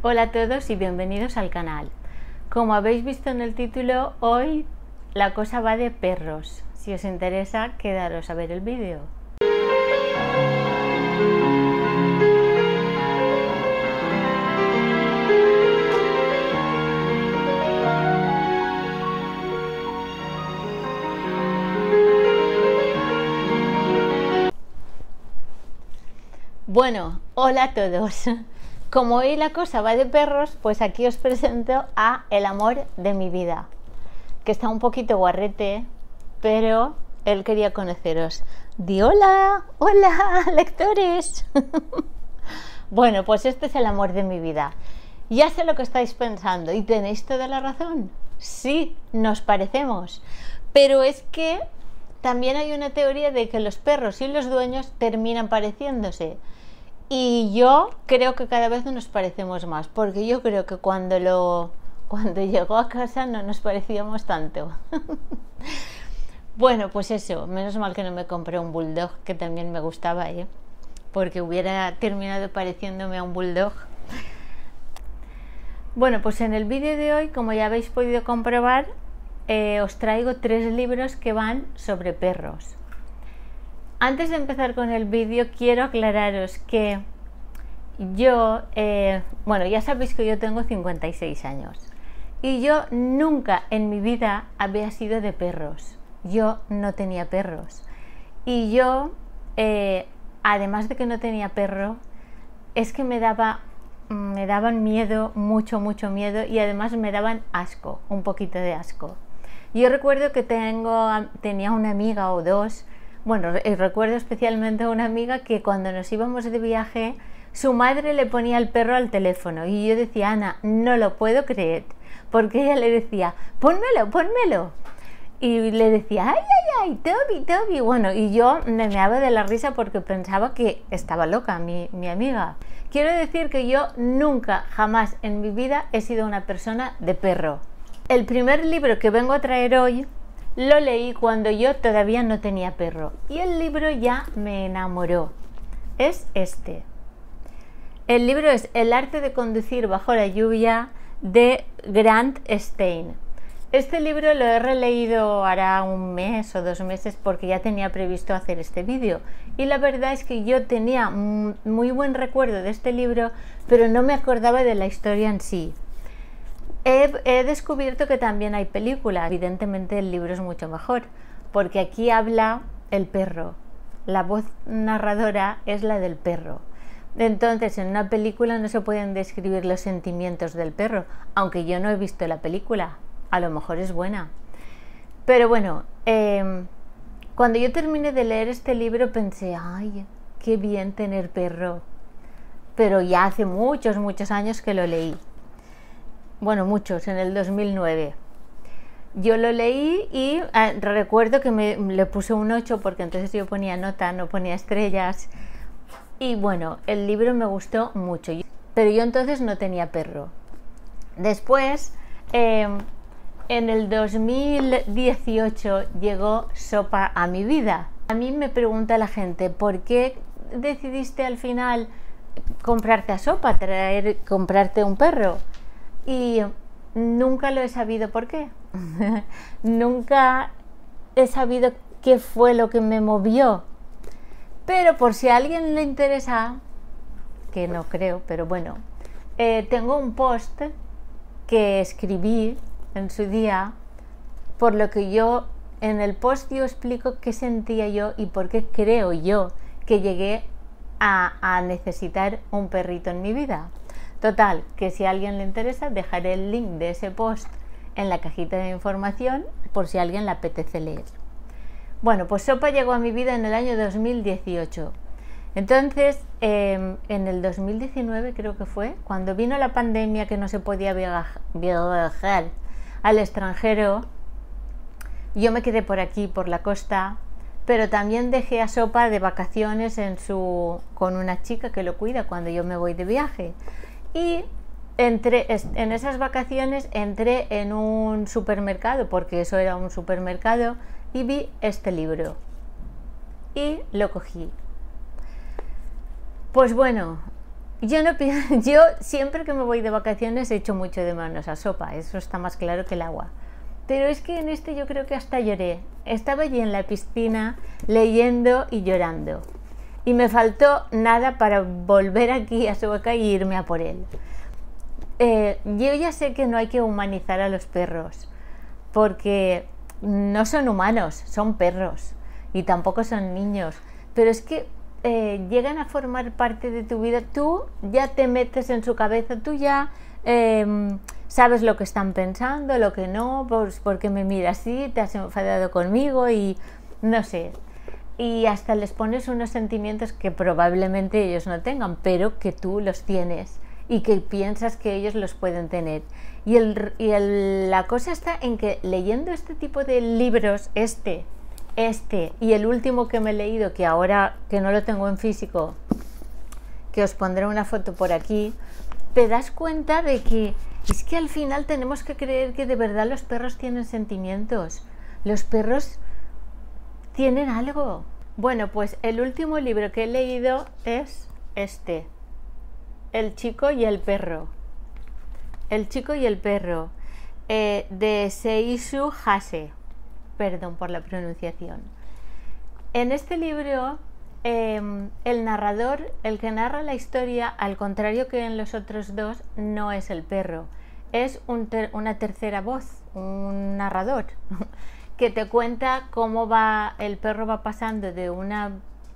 Hola a todos y bienvenidos al canal. Como habéis visto en el título, hoy la cosa va de perros. Si os interesa, quedaros a ver el vídeo. Bueno, hola a todos. Como hoy la cosa va de perros, pues aquí os presento a el amor de mi vida, que está un poquito guarrete, pero él quería conoceros. Di hola, hola, lectores. Bueno, pues este es el amor de mi vida. Ya sé lo que estáis pensando y tenéis toda la razón. Sí, nos parecemos. Pero es que también hay una teoría de que los perros y los dueños terminan pareciéndose. Y yo creo que cada vez nos parecemos más, porque yo creo que cuando llegó a casa no nos parecíamos tanto. Bueno, pues eso, menos mal que no me compré un bulldog, que también me gustaba, porque hubiera terminado pareciéndome a un bulldog. Bueno, pues en el vídeo de hoy, como ya habéis podido comprobar, os traigo 3 libros que van sobre perros. Antes de empezar con el vídeo, quiero aclararos que yo, bueno, ya sabéis que yo tengo 56 años y yo nunca en mi vida había sido de perros. Yo no tenía perros y yo, además de que no tenía perro, es que me daban miedo, mucho miedo, y además me daban asco, un poquito de asco. Yo recuerdo que tenía una amiga o dos. Bueno, recuerdo especialmente a una amiga que cuando nos íbamos de viaje, su madre le ponía el perro al teléfono y yo decía, Ana, no lo puedo creer, porque ella le decía, pónmelo. Y le decía, ay, Toby. Bueno, y yo me meaba de la risa porque pensaba que estaba loca mi amiga. Quiero decir que yo nunca, jamás en mi vida he sido una persona de perro. El primer libro que vengo a traer hoy lo leí cuando yo todavía no tenía perro y el libro ya me enamoró. Es este. El libro es El arte de conducir bajo la lluvia, de Grant Stein. Este libro lo he releído hará un mes o 2 meses porque ya tenía previsto hacer este vídeo y la verdad es que yo tenía muy buen recuerdo de este libro, pero no me acordaba de la historia en sí. He descubierto que también hay película. Evidentemente el libro es mucho mejor porque aquí habla el perro, la voz narradora es la del perro. Entonces en una película no se pueden describir los sentimientos del perro, aunque yo no he visto la película, a lo mejor es buena. Pero bueno, cuando yo terminé de leer este libro pensé, ay, qué bien tener perro, pero ya hace muchos años que lo leí. Bueno, muchos, en el 2009. Yo lo leí y recuerdo que le puse un 8 porque entonces yo ponía nota, no ponía estrellas. Y bueno, el libro me gustó mucho, pero yo entonces no tenía perro. Después, en el 2018 llegó Sopa a mi vida. A mí me pregunta la gente, ¿por qué decidiste al final comprarte a Sopa, comprarte un perro? Y nunca lo he sabido por qué. Nunca he sabido qué fue lo que me movió. Pero por si a alguien le interesa, que no creo, pero bueno, tengo un post que escribí en su día, por lo que en el post yo explico qué sentía yo y por qué creo yo que llegué a necesitar un perrito en mi vida. Total, que si a alguien le interesa, dejaré el link de ese post en la cajita de información por si a alguien le apetece leer. Bueno, pues Sopa llegó a mi vida en el año 2018. Entonces, en el 2019 creo que fue, cuando vino la pandemia que no se podía viajar al extranjero, yo me quedé por aquí, por la costa, pero también dejé a Sopa de vacaciones con una chica que lo cuida cuando yo me voy de viaje. Y en esas vacaciones entré en un supermercado, porque eso era un supermercado, y vi este libro y lo cogí. Pues bueno, Yo siempre que me voy de vacaciones echo mucho de menos a Sopa, eso está más claro que el agua. Pero es que en este yo creo que hasta lloré. Estaba allí en la piscina leyendo y llorando. Y me faltó nada para volver aquí a Sueca y irme a por él. Yo ya sé que no hay que humanizar a los perros, porque no son humanos, son perros y tampoco son niños. Pero es que llegan a formar parte de tu vida. Tú ya te metes en su cabeza, tú ya sabes lo que están pensando, lo que no, pues porque me mira así, te has enfadado conmigo y no sé. Y hasta les pones unos sentimientos que probablemente ellos no tengan, pero que tú los tienes y que piensas que ellos los pueden tener. La cosa está en que leyendo este tipo de libros, este y el último que me he leído, que ahora que no lo tengo en físico, que os pondré una foto por aquí, te das cuenta de que es que al final tenemos que creer que de verdad los perros tienen sentimientos. Los perros tienen algo. Bueno, pues el último libro que he leído es este, El chico y el perro. El chico y el perro, de Seishu Hase. Perdón por la pronunciación. En este libro, el narrador, el que narra la historia, al contrario que en los otros dos, no es el perro. Es una tercera voz, un narrador, que te cuenta cómo el perro va pasando de una...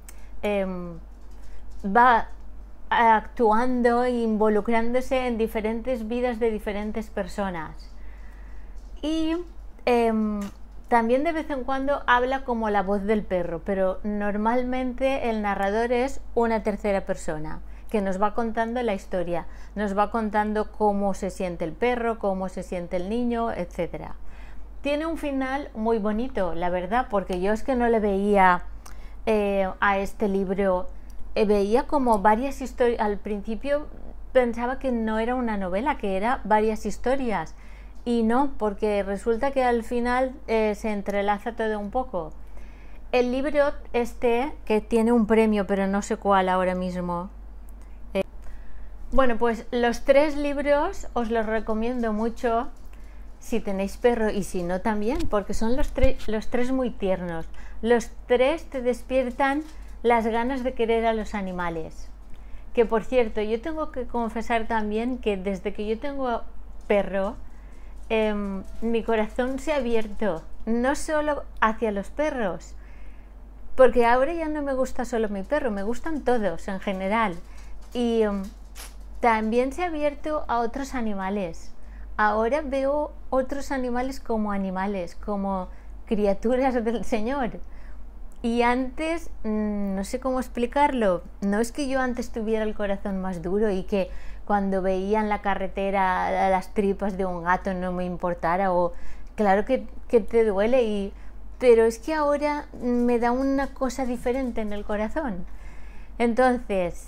va actuando e involucrándose en diferentes vidas de diferentes personas. Y también de vez en cuando habla como la voz del perro, pero normalmente el narrador es una tercera persona que nos va contando la historia, nos va contando cómo se siente el perro, cómo se siente el niño, etc. Tiene un final muy bonito, la verdad, porque yo es que no le veía a este libro, veía como varias historias. Al principio pensaba que no era una novela, que era varias historias, y no, porque resulta que al final se entrelaza todo un poco. El libro que tiene un premio, pero no sé cuál ahora mismo. Bueno, pues los 3 libros os los recomiendo mucho si tenéis perro, y si no también, porque son los tres muy tiernos. Los 3 te despiertan las ganas de querer a los animales. Que por cierto, yo tengo que confesar también que desde que yo tengo perro, mi corazón se ha abierto, no solo hacia los perros, porque ahora ya no me gusta solo mi perro, me gustan todos en general, y también se ha abierto a otros animales. Ahora veo otros animales, como criaturas del Señor. Y antes, no sé cómo explicarlo, no es que yo antes tuviera el corazón más duro y que cuando veía en la carretera las tripas de un gato no me importara, o claro que te duele, pero es que ahora me da una cosa diferente en el corazón. Entonces,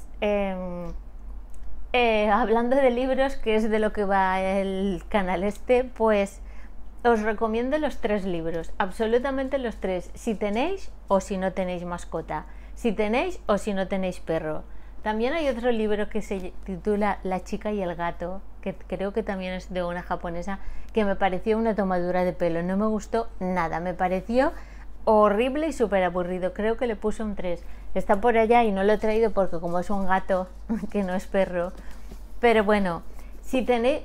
hablando de libros, que es de lo que va el canal pues os recomiendo los 3 libros, absolutamente los 3, si tenéis o si no tenéis mascota, si tenéis o si no tenéis perro. También hay otro libro que se titula La chica y el gato, que creo que también es de una japonesa, que me pareció una tomadura de pelo, no me gustó nada, me pareció horrible y súper aburrido, creo que le puse un 3. Está por allá y no lo he traído porque como es un gato, que no es perro. Pero bueno, si tenéis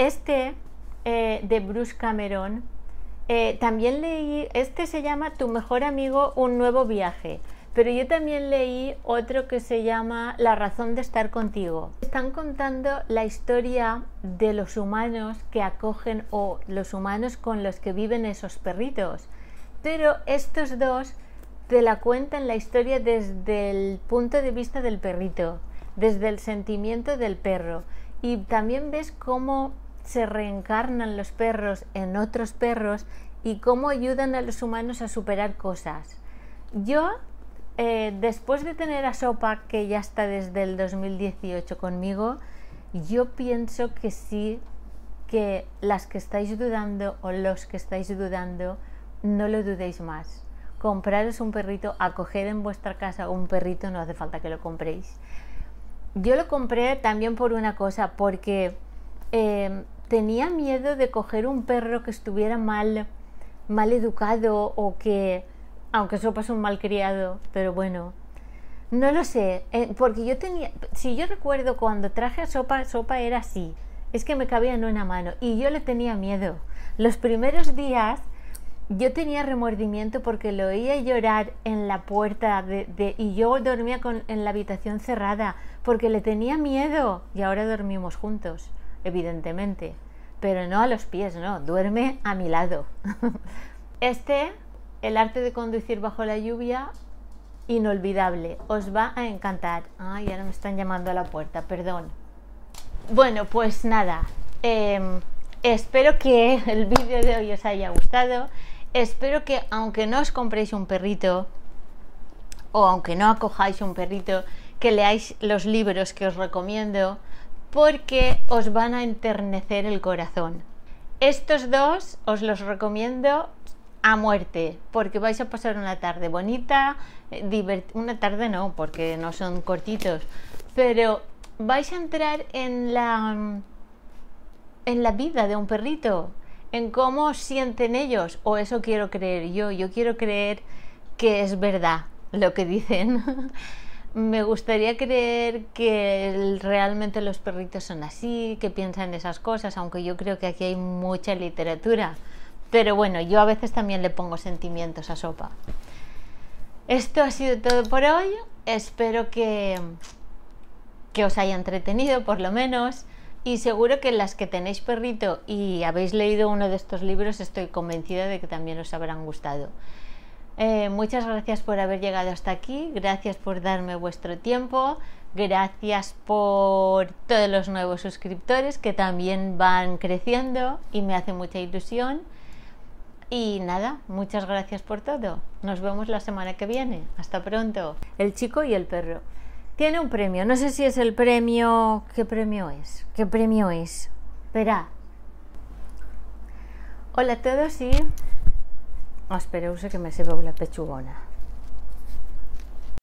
de Bruce Cameron, también leí, se llama Tu mejor amigo, un nuevo viaje, pero yo también leí otro que se llama La razón de estar contigo. Están contando la historia de los humanos que acogen, o los humanos con los que viven esos perritos, pero estos dos te la cuentan la historia desde el punto de vista del perrito, desde el sentimiento del perro, y también ves cómo se reencarnan los perros en otros perros y cómo ayudan a los humanos a superar cosas. Yo, después de tener a Sopa, que ya está desde el 2018 conmigo, yo pienso que sí, que las que estáis dudando o los que estáis dudando, no lo dudéis más. Compraros un perrito, acoged en vuestra casa un perrito, no hace falta que lo compréis. yo lo compré también por una cosa, porque tenía miedo de coger un perro que estuviera mal educado, o que, aunque Sopa es un malcriado, pero bueno, no lo sé, porque yo tenía, si yo recuerdo cuando traje a Sopa, Sopa era así, es que me cabía en una mano y yo le tenía miedo. Los primeros días yo tenía remordimiento porque lo oía llorar en la puerta y yo dormía en la habitación cerrada porque le tenía miedo, y ahora dormimos juntos, evidentemente, pero no a los pies, no, duerme a mi lado. El arte de conducir bajo la lluvia, inolvidable, os va a encantar. Ay, ahora me están llamando a la puerta, perdón. Bueno, pues nada, espero que el vídeo de hoy os haya gustado. Espero que, aunque no os compréis un perrito, o aunque no acojáis un perrito, que leáis los libros que os recomiendo, porque os van a enternecer el corazón. Estos dos os los recomiendo a muerte, porque vais a pasar una tarde bonita, una tarde no, porque no son cortitos, pero vais a entrar en la vida de un perrito, en cómo sienten ellos, o eso quiero creer yo quiero creer que es verdad lo que dicen. Me gustaría creer que realmente los perritos son así, que piensan esas cosas, aunque yo creo que aquí hay mucha literatura, pero bueno, yo a veces también le pongo sentimientos a Sopa. Esto ha sido todo por hoy, espero que os haya entretenido por lo menos. Y seguro que las que tenéis perrito y habéis leído uno de estos libros, estoy convencida de que también os habrán gustado. Muchas gracias por haber llegado hasta aquí, gracias por darme vuestro tiempo, gracias por todos los nuevos suscriptores que también van creciendo y me hace mucha ilusión. Y nada, muchas gracias por todo. Nos vemos la semana que viene. Hasta pronto. El chico y el perro. Tiene un premio, no sé si es el premio... ¿Qué premio es? ¿Qué premio es? Espera. Hola a todos y... Espereu-se que me se veu la pechugona.